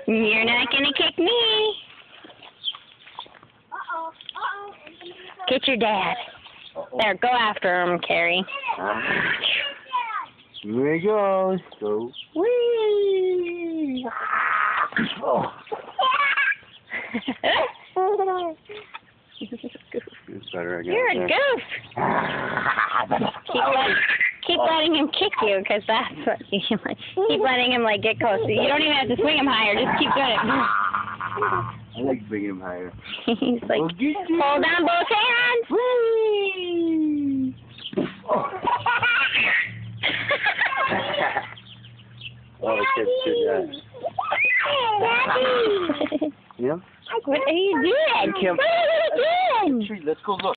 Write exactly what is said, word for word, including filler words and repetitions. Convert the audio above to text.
You're not gonna kick me. Uh-oh. Uh-oh. Get your dad. Uh-oh. There, go after him, Carrie. Here he goes. Go. Whee! Oh. It's better, I guess. You're a goof. keep, let, keep letting him kick you, because that's what you like. Keep letting him like get close. You don't even have to swing him higher. Just keep doing it. I like bringing him higher. He's like, Well, hold on both hands. Whee! Oh. Oh, the kids did that. Yeah? What are you doing? Kim. What are you doing? Tree, let's go look.